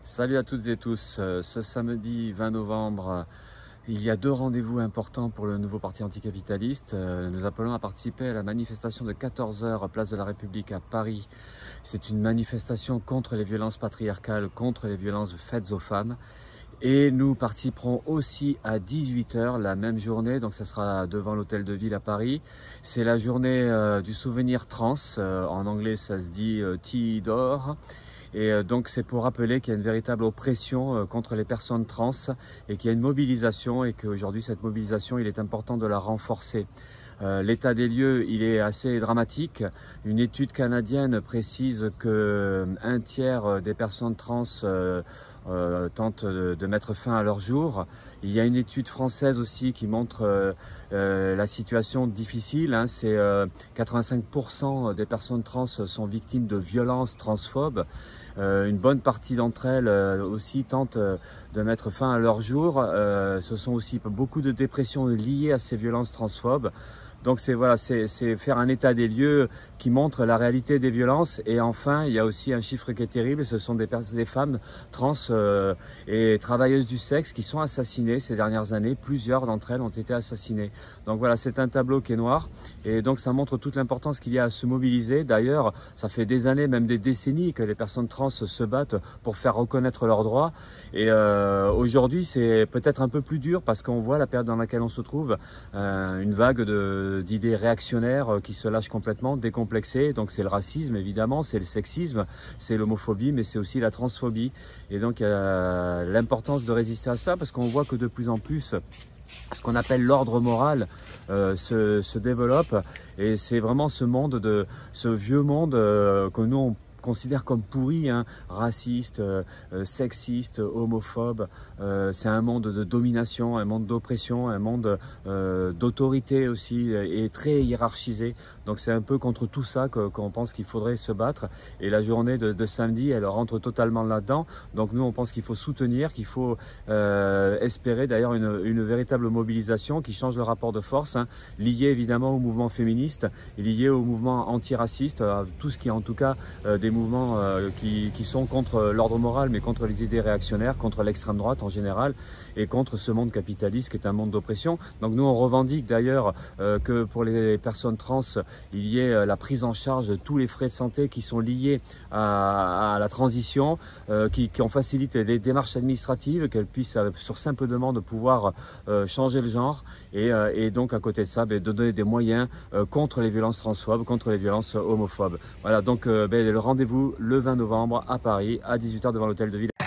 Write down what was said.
Salut à toutes et tous. Ce samedi 20 novembre, il y a deux rendez-vous importants pour le nouveau parti anticapitaliste. Nous appelons à participer à la manifestation de 14 h, place de la République à Paris. C'est une manifestation contre les violences patriarcales, contre les violences faites aux femmes. Et nous participerons aussi à 18 h la même journée, donc ça sera devant l'hôtel de ville à Paris. C'est la journée du souvenir trans, en anglais ça se dit T-Door. Et donc c'est pour rappeler qu'il y a une véritable oppression contre les personnes trans et qu'il y a une mobilisation et qu'aujourd'hui cette mobilisation, il est important de la renforcer. L'état des lieux, il est assez dramatique. Une étude canadienne précise que un tiers des personnes trans tentent de mettre fin à leur jour. Il y a une étude française aussi qui montre la situation difficile. C'est 85% des personnes trans sont victimes de violences transphobes. Une bonne partie d'entre elles aussi tentent de mettre fin à leur jour. Ce sont aussi beaucoup de dépressions liées à ces violences transphobes. Donc c'est faire un état des lieux qui montre la réalité des violences. Et enfin, il y a aussi un chiffre qui est terrible, ce sont des femmes trans et travailleuses du sexe qui sont assassinées ces dernières années. Plusieurs d'entre elles ont été assassinées. Donc voilà, c'est un tableau qui est noir et donc ça montre toute l'importance qu'il y a à se mobiliser. D'ailleurs, ça fait des années, même des décennies que les personnes trans se battent pour faire reconnaître leurs droits. Et aujourd'hui, c'est peut-être un peu plus dur parce qu'on voit la période dans laquelle on se trouve, une vague d'idées réactionnaires qui se lâchent complètement, décomplexées. Donc c'est le racisme évidemment, c'est le sexisme, c'est l'homophobie, mais c'est aussi la transphobie. Et donc l'importance de résister à ça parce qu'on voit que de plus en plus ce qu'on appelle l'ordre moral se développe et c'est vraiment ce vieux monde que nous on considère comme pourri, raciste, sexiste, homophobe. C'est un monde de domination, un monde d'oppression, un monde d'autorité aussi et très hiérarchisé. Donc c'est un peu contre tout ça qu'on pense qu'il faudrait se battre. Et la journée de samedi, elle rentre totalement là-dedans. Donc nous, on pense qu'il faut soutenir, qu'il faut espérer d'ailleurs une véritable mobilisation qui change le rapport de force, lié évidemment au mouvement féministe, et lié au mouvement antiraciste, tout ce qui est en tout cas des mouvements qui sont contre l'ordre moral, mais contre les idées réactionnaires, contre l'extrême droite en général, et contre ce monde capitaliste qui est un monde d'oppression. Donc nous, on revendique d'ailleurs que pour les personnes trans, il y ait la prise en charge de tous les frais de santé qui sont liés à la transition, qu'on facilite les démarches administratives, qu'elles puissent, sur simple demande, pouvoir changer le genre, et donc à côté de ça, donner des moyens contre les violences transphobes, contre les violences homophobes. Voilà, donc le rendez-vous le 20 novembre à Paris, à 18 h devant l'hôtel de ville.